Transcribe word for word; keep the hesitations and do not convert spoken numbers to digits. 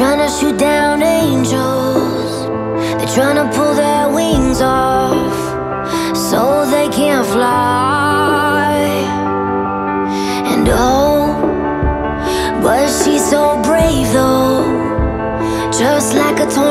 trying to shoot down angels. They're trying to pull their wings off so they can't fly. And oh, but she's so brave though, just like a tornado.